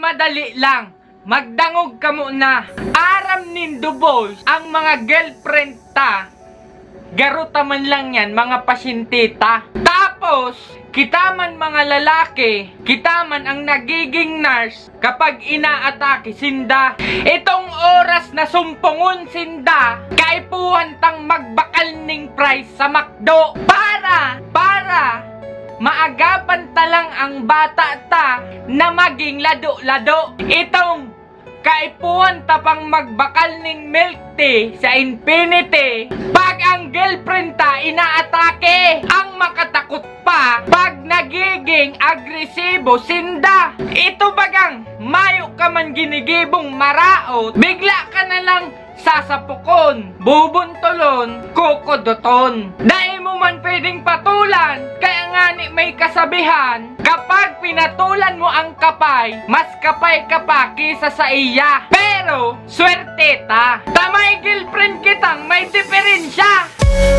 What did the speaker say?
madali lang. Magdangog ka muna. Aram nindo boys, ang mga girlfriend ta, garuta man lang yan, mga pasyentita. Tapos, kita man mga lalaki, kita man ang nagiging nurse kapag inaatake sinda. Itong oras na sumpungon sinda, kaipuhan tang magbakal ning price sa McDo. Para maagapan talang ang bata ta na maging lado-lado. Itong kaipuhan tapang magbakal ning milk tea sa Infinity. Pag ang girlfriend ta inaatake, ang makatakot pa pag nagiging agresibo sinda. Ito bagang mayo ka man ginigibong maraot, bigla ka na lang sasapukon, bubuntulon, kukuduton. Dahil mo man pwedeng patulan, kaya nga ni may kasabihan, kapag pinatulan mo ang kapay, mas kapay ka pa kisa sa iya. Pero, swerte ta, tamay girlfriend kitang may diferensya.